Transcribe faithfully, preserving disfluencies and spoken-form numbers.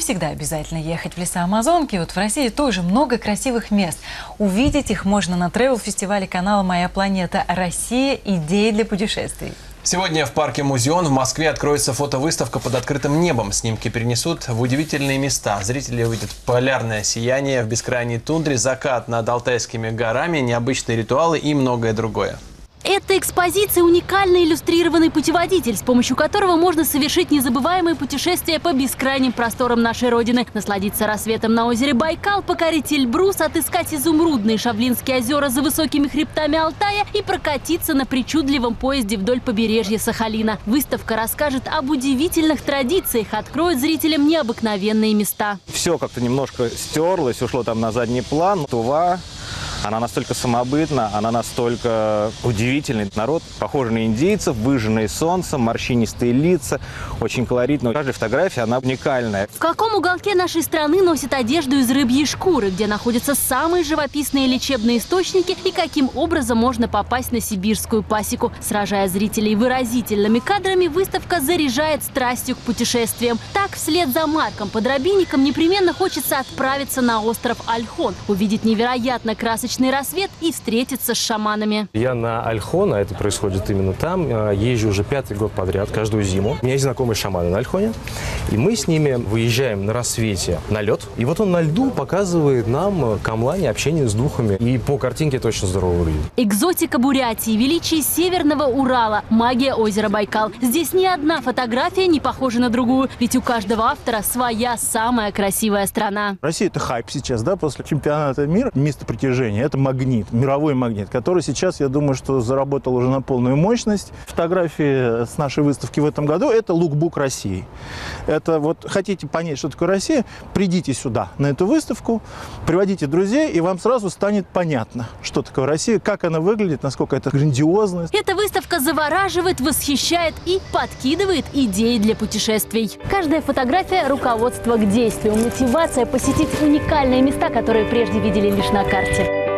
всегда обязательно ехать в леса Амазонки. Вот в России тоже много красивых мест. Увидеть их можно на тревел-фестивале канала «Моя планета. Россия. Идеи для путешествий». Сегодня в парке «Музеон» в Москве откроется фотовыставка под открытым небом. Снимки перенесут в удивительные места. Зрители увидят полярное сияние в бескрайней тундре, закат над Алтайскими горами, необычные ритуалы и многое другое. Эта экспозиция – уникальный иллюстрированный путеводитель, с помощью которого можно совершить незабываемые путешествия по бескрайним просторам нашей Родины, насладиться рассветом на озере Байкал, покорить Эльбрус, отыскать изумрудные Шавлинские озера за высокими хребтами Алтая и прокатиться на причудливом поезде вдоль побережья Сахалина. Выставка расскажет об удивительных традициях, откроет зрителям необыкновенные места. Все как-то немножко стерлось, ушло там на задний план. Тува. Она настолько самобытна, она настолько удивительный народ, похожий на индейцев, выжженные солнцем, морщинистые лица, очень колоритно. Каждая фотография, она уникальная. В каком уголке нашей страны носят одежду из рыбьей шкуры, где находятся самые живописные лечебные источники и каким образом можно попасть на сибирскую пасеку. Сражая зрителей выразительными кадрами, выставка заряжает страстью к путешествиям. Так, вслед за Марком Подробинником непременно хочется отправиться на остров Ольхон, увидеть невероятно красочный рассвет и встретиться с шаманами. Я на Ольхон, а это происходит именно там, езжу уже пятый год подряд, каждую зиму. У меня есть знакомые шаманы на Ольхоне, и мы с ними выезжаем на рассвете на лед. И вот он на льду показывает нам камлане, общение с духами. И по картинке это очень здорово выглядит. Экзотика Бурятии, величие Северного Урала, магия озера Байкал. Здесь ни одна фотография не похожа на другую, ведь у каждого автора своя самая красивая страна. Россия – это хайп сейчас, да, после чемпионата мира, место притяжения. Это магнит, мировой магнит, который сейчас, я думаю, что заработал уже на полную мощность. Фотографии с нашей выставки в этом году – это лукбук России. Это вот хотите понять, что такое Россия, придите сюда, на эту выставку, приводите друзей, и вам сразу станет понятно, что такое Россия, как она выглядит, насколько это грандиозно. Эта выставка завораживает, восхищает и подкидывает идеи для путешествий. Каждая фотография – руководство к действию, мотивация посетить уникальные места, которые прежде видели лишь на карте.